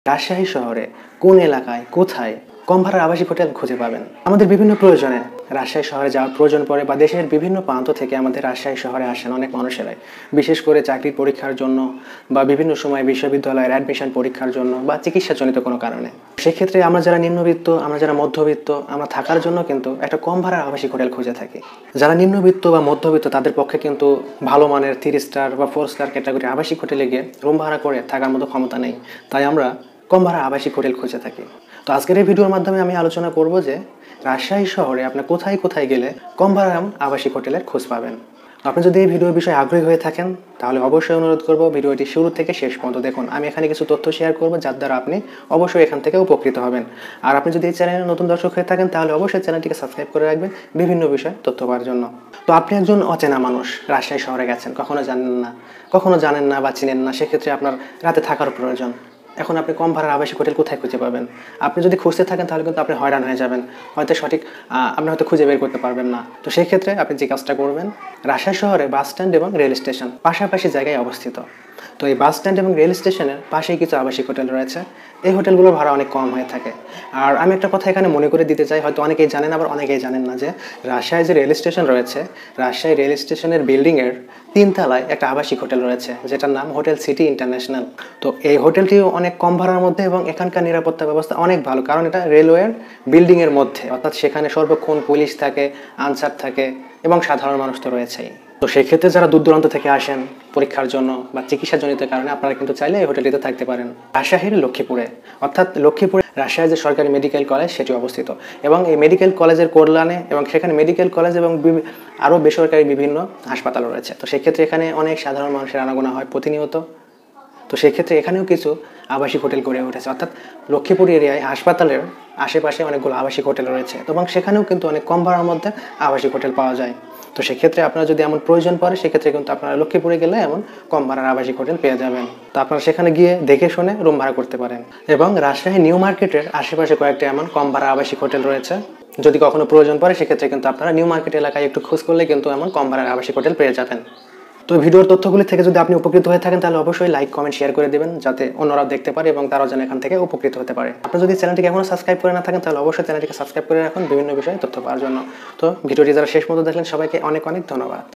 রাজশাহী শহরে কোন এলাকায় কোথায় কম ভাড়ার আবাসিক হোটেল খুঁজে পাবেন? আমাদের বিভিন্ন প্রয়োজনে রাজশাহী শহরে যাওয়ার প্রয়োজন পড়ে বা দেশের বিভিন্ন প্রান্ত থেকে আমাদের রাজশাহী শহরে আসেন অনেক মানুষেরাই, বিশেষ করে চাকরির পরীক্ষার জন্য বা বিভিন্ন সময় বিশ্ববিদ্যালয়ের অ্যাডমিশন পরীক্ষার জন্য বা চিকিৎসাজনিত কোনো কারণে। সেক্ষেত্রে আমরা যারা নিম্নবিত্ত, আমরা যারা মধ্যবিত্ত, আমরা থাকার জন্য কিন্তু একটা কম ভাড়ার আবাসিক হোটেল খুঁজে থাকি। যারা নিম্নবিত্ত বা মধ্যবিত্ত তাদের পক্ষে কিন্তু ভালো মানের 3 স্টার বা 4 স্টার ক্যাটাগরি আবাসিক হোটেলে গিয়ে রুম ভাড়া করে থাকার মতো ক্ষমতা নেই, তাই আমরা কম ভাড়া আবাসিক হোটেল খুঁজে থাকি। তো আজকের এই ভিডিওর মাধ্যমে আমি আলোচনা করব যে রাজশাহী শহরে আপনি কোথায় কোথায় গেলে কম ভাড়া আবাসিক হোটেলের খোঁজ পাবেন। আপনি যদি এই ভিডিওর বিষয়ে আগ্রহী হয়ে থাকেন তাহলে অবশ্যই অনুরোধ করব ভিডিওটি শুরু থেকে শেষ পর্যন্ত দেখুন। আমি এখানে কিছু তথ্য শেয়ার করব যার দ্বারা আপনি অবশ্যই এখান থেকে উপকৃত হবেন। আর আপনি যদি এই চ্যানেলে নতুন দর্শক হয়ে থাকেন তাহলে অবশ্যই চ্যানেলটিকে সাবস্ক্রাইব করে রাখবেন বিভিন্ন বিষয়ে তথ্য পাওয়ার জন্য। তো আপনি একজন অচেনা মানুষ, রাজশাহী শহরে গেছেন, কখনো জানেন না বা চিনেন না, সেক্ষেত্রে আপনার রাতে থাকার প্রয়োজন। এখন আপনি কম ভাড়ার আবাসিক হোটেল কোথায় খুঁজে পাবেন? আপনি যদি খুঁজতে থাকেন তাহলে কিন্তু আপনি হয়রান হয়ে যাবেন, আপনি হয়তো খুঁজে বের করতে পারবেন না। তো সেই ক্ষেত্রে আপনি যে কাজটা করবেন, রাজশাহী শহরে বাস স্ট্যান্ড এবং রেল স্টেশন পাশাপাশি জায়গায় অবস্থিত। তো এই বাস স্ট্যান্ড এবং রেল স্টেশনের পাশেই কিছু আবাসিক হোটেল রয়েছে। এই হোটেলগুলোর ভাড়া অনেক কম হয়ে থাকে। আর আমি একটা কথা এখানে মনে করে দিতে চাই, হয়তো অনেকেই জানেন আবার অনেকেই জানেন না, যে রাজশাহী যে রেল স্টেশন রয়েছে, রাজশাহী রেল স্টেশনের বিল্ডিংয়ের 3 তলায় একটা আবাসিক হোটেল রয়েছে যেটার নাম হোটেল সিটি ইন্টারন্যাশনাল। তো এই হোটেলটিও অনেক কম ভাড়ার মধ্যে এবং এখানকার নিরাপত্তা ব্যবস্থা অনেক ভালো, কারণ এটা রেলওয়ের বিল্ডিংয়ের মধ্যে, অর্থাৎ সেখানে সর্বক্ষণ পুলিশ থাকে, আনসার থাকে এবং সাধারণ মানুষ তো রয়েছেই। তো সেই ক্ষেত্রে যারা দূর দূরান্ত থেকে আসেন পরীক্ষার জন্য বা চিকিৎসাজনিত কারণে আপনারা কিন্তু চাইলে এই হোটেলটিতে থাকতে পারেন। রাজশাহীর লক্ষ্মীপুরে, অর্থাৎ লক্ষ্মীপুরে রাজশাহী যে সরকারি মেডিকেল কলেজ সেটি অবস্থিত এবং এই মেডিকেল কলেজের কল্যাণে এবং সেখানে মেডিকেল কলেজ এবং আরও বেসরকারি বিভিন্ন হাসপাতাল রয়েছে। তো সেক্ষেত্রে এখানে অনেক সাধারণ মানুষের আনাগোনা হয় প্রতিনিয়ত। তো সেক্ষেত্রে এখানেও কিছু আবাসিক হোটেল গড়ে উঠেছে, অর্থাৎ লক্ষ্মীপুর এরিয়ায় হাসপাতালের আশেপাশে অনেকগুলো আবাসিক হোটেল রয়েছে এবং সেখানেও কিন্তু অনেক কম ভাড়ার মধ্যে আবাসিক হোটেল পাওয়া যায়। তো সেক্ষেত্রে আপনারা যদি এমন প্রয়োজন পড়ে সেক্ষেত্রে কিন্তু আপনারা লক্ষ্মীপুরে গেলে এমন কম ভাড়ার আবাসিক হোটেল পেয়ে যাবেন। তো আপনারা সেখানে গিয়ে দেখে শুনে রুম ভাড়া করতে পারেন। এবং রাজশাহী নিউ মার্কেটের আশেপাশে কয়েকটা এমন কম ভাড়া আবাসিক হোটেল রয়েছে, যদি কখনো প্রয়োজন পড়ে সেক্ষেত্রে কিন্তু আপনারা নিউ মার্কেট এলাকায় একটু খোঁজ করলে কিন্তু এমন কম ভাড়ার আবাসিক হোটেল পেয়ে যাবেন। তো ভিডিওর তথ্যগুলি থেকে যদি আপনি উপকৃত হয়ে থাকেন তাহলে অবশ্যই লাইক, কমেন্ট, শেয়ার করে দেবেন যাতে অন্যরাও দেখতে পারে এবং তারাও যেন এখান থেকে উপকৃত হতে পারে। আপনি যদি চ্যানেলটিকে এখনো সাবস্ক্রাইব করে না থাকেন তাহলে অবশ্যই চ্যানেলটিকে সাবস্ক্রাইব করে রাখুন বিভিন্ন বিষয়ে তথ্য পাওয়ার জন্য। তো ভিডিওটি যারা শেষ মতো দেখলেন সবাইকে অনেক অনেক ধন্যবাদ।